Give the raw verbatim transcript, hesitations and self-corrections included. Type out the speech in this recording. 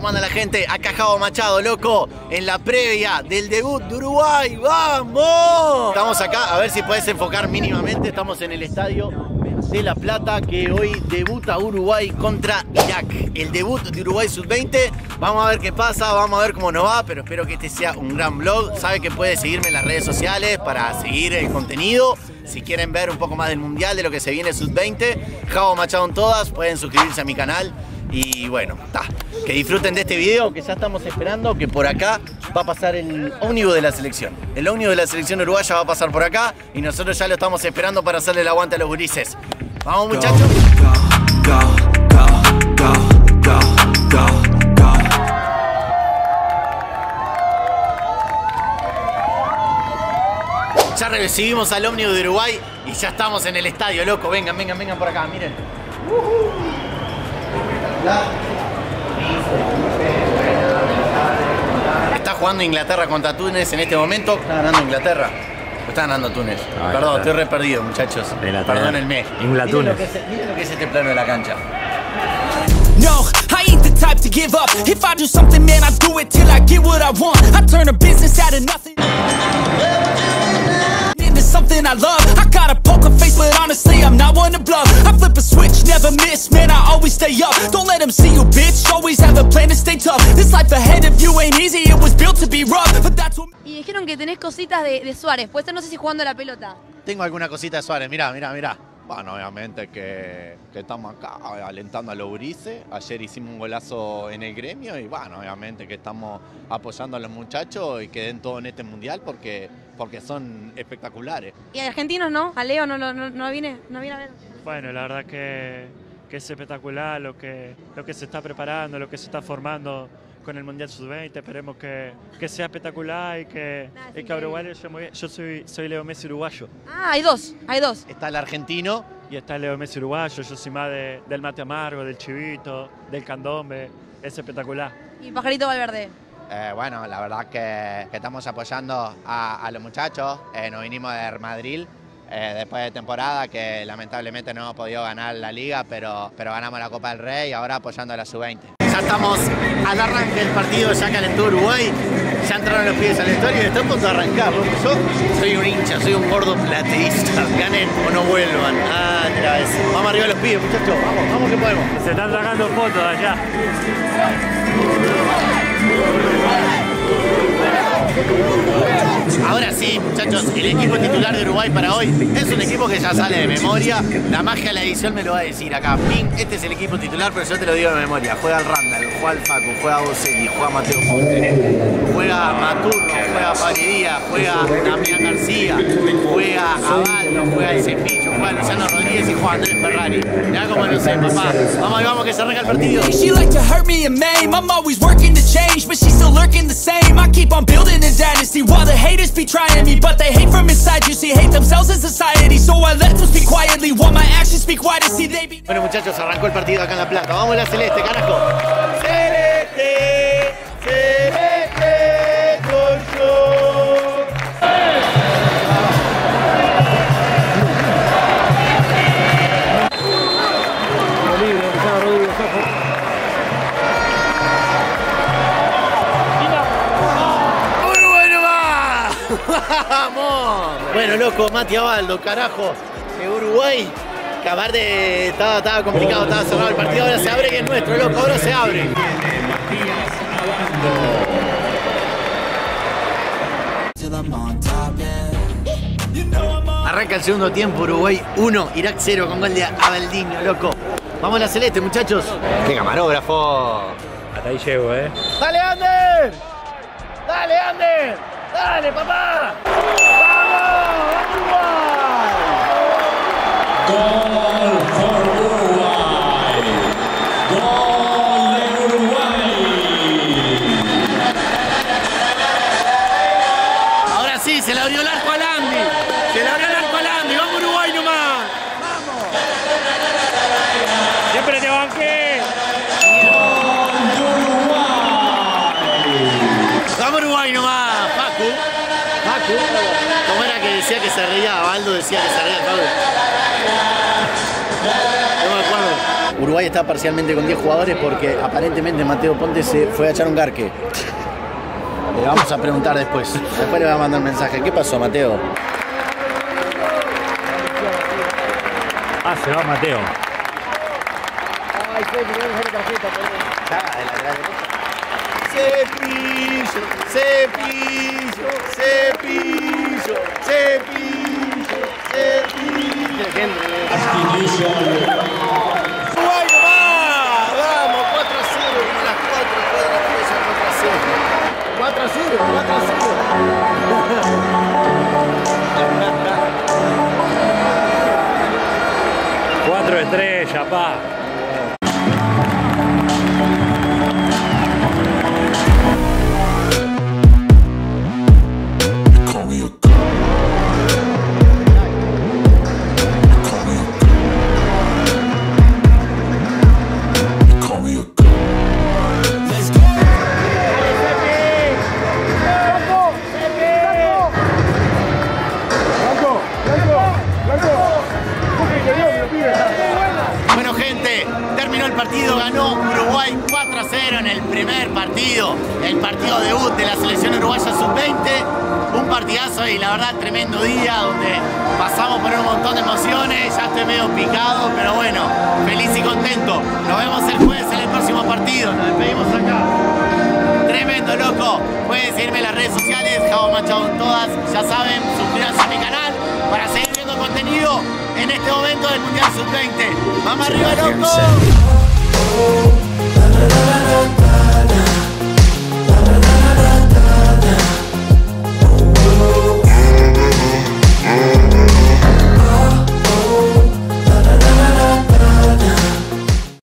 ¿Cómo anda la gente? Acá Javo Machado, loco, en la previa del debut de Uruguay. ¡Vamos! Estamos acá, a ver si puedes enfocar mínimamente. Estamos en el estadio de La Plata, que hoy debuta Uruguay contra Irak. El debut de Uruguay sub veinte. Vamos a ver qué pasa, vamos a ver cómo nos va, pero espero que este sea un gran vlog. Sabe que puede seguirme en las redes sociales para seguir el contenido. Si quieren ver un poco más del mundial, de lo que se viene sub veinte, Javo Machado en todas, pueden suscribirse a mi canal. Y bueno, ta, que disfruten de este video, que ya estamos esperando que por acá va a pasar el ómnibus de la selección. El ómnibus de la selección uruguaya va a pasar por acá y nosotros ya lo estamos esperando para hacerle el aguante a los gurises. Vamos, muchachos. Go, go, go, go, go, go. Ya recibimos al ómnibus de Uruguay y ya estamos en el estadio, loco. Vengan, vengan, vengan por acá, miren. Uh-huh. Está jugando Inglaterra contra Túnez en este momento. Está ganando Inglaterra. Está ganando Túnez. Ah, Perdón, estoy re perdido, muchachos. Perdónenme. Miren lo, que es, miren lo que es este plano de la cancha. No, I ain't the type to give up. If I do something, man, I do it till I get what I want. I turn a business out of nothing into something I love. I got a poker face, but honestly, I'm not one to bluff. I flip a switch, never miss, man, I always stay up. Don't let them see you, bitch. Always have a plan to stay tough. This life ahead of you ain't easy, it was built to be rough. But that's what... Y dijeron que tenés cositas de, de Suárez. Puede ser, no sé si jugando a la pelota. Tengo alguna cosita de Suárez, mirá, mirá, mirá. Bueno, obviamente que, que estamos acá alentando a los gurises. Ayer hicimos un golazo en el gremio y bueno, obviamente que estamos apoyando a los muchachos y que den todo en este mundial porque, porque son espectaculares. ¿Y a argentinos no? ¿A Leo no, no, no, no, vine, no vine a ver? Bueno, la verdad que, que es espectacular lo que, lo que se está preparando, lo que se está formando con el Mundial sub veinte. Esperemos que, que sea espectacular y que, nah, y que Uruguay yo, muy, yo soy, soy Leo Messi uruguayo. Ah, hay dos, hay dos. Está el argentino. Y está el Leo Messi uruguayo. Yo soy más de, del mate amargo, del chivito, del candombe. Es espectacular. ¿Y Pajarito Valverde? Eh, bueno, la verdad que, que estamos apoyando a, a los muchachos. Eh, nos vinimos de Madrid eh, después de temporada que lamentablemente no hemos podido ganar la liga, pero, pero ganamos la Copa del Rey y ahora apoyando a la sub veinte. Ya estamos al arranque del partido, ya calentó Uruguay, ya entraron los pibes al estadio y está a punto de arrancar. Yo soy un hincha, soy un gordo plateísta. Ganen o no vuelvan. Ah, mira eso. Vamos arriba los pibes, muchachos. Vamos, vamos que podemos. Se están sacando fotos allá. Ahora sí, muchachos, el equipo titular de Uruguay para hoy es un equipo que ya sale de memoria. La magia de la edición me lo va a decir acá. Ping, este es el equipo titular, pero yo te lo digo de memoria. Juega el Randall, juega el Facu, juega Boselli, juega Mateo Ponte, juega Maturno, juega Pablo Díaz, juega Damián García, juega Abaldo, juega El Cepillo, juega Luciano Rodríguez y juega Andrés Ferrari. Ya como lo sé, papá. Vamos y vamos que se arranca el partido. She like to hurt me and maim. I'm always working to change, but she's still lurking the same. I keep on building a dynasty while the haters be trying me, but they hate from inside. You see, hate themselves in society, so I let them speak quietly while my actions speak wider. See, they be... Bueno, muchachos, arrancó el partido acá en La Plata. Vamos a la celeste, carajo. Celeste, celeste, soy yo. ¡Vamos! Bueno, loco, Mati Abaldo, carajo, de Uruguay, que aparte estaba, estaba complicado, estaba cerrado el partido, ahora se abre que es nuestro, loco, ahora se abre. Arranca el segundo tiempo, Uruguay uno, Irak cero con gol de Abaldiño, loco. Vamos a la celeste, muchachos. ¡Qué camarógrafo! Hasta ahí llego, ¿eh? ¡Dale, Ander! ¡Dale, Ander! ¡Dale, papá! ¡Vamos! ¡Vamos, Uruguay! ¡Gol por Uruguay! ¡Gol de Uruguay! Ahora sí, se le abrió el arco al Andy. Se le abrió el arco al Andy. ¡Vamos, Uruguay nomás! ¡Vamos! ¡Siempre te banqué! ¡Gol de Uruguay! ¡Vamos, Uruguay nomás! Facu. Facu. ¿Cómo era que decía que se reía? Abaldo decía que se reía, Facu. No me acuerdo. Uruguay está parcialmente con diez jugadores porque aparentemente Mateo Ponte se fue a echar un garque. Le vamos a preguntar después. Después le va a mandar un mensaje. ¿Qué pasó, Mateo? Ah, se va Mateo. Cepillo, cepillo, cepillo, cepillo, cepillo. Uruguay nomás, vamos, cuatro a cero, como las cuatro, cuatro a cero. cuatro a cero, cuatro a cero. Cuatro estrellas, pa. Bueno, gente, terminó el partido, ganó Uruguay cuatro a cero en el primer partido, el partido debut de la selección uruguaya sub veinte. Un partidazo y la verdad tremendo día donde pasamos por un montón de emociones. Ya estoy medio picado, pero bueno, feliz y contento. Nos vemos el jueves en el próximo partido. Nos despedimos acá. Tremendo, loco. Pueden seguirme en las redes sociales, Javo Machado en todas. Ya saben, suscríbanse a mi canal para seguir viendo contenido en este momento del Mundial sub veinte. ¡Vamos arriba, loco!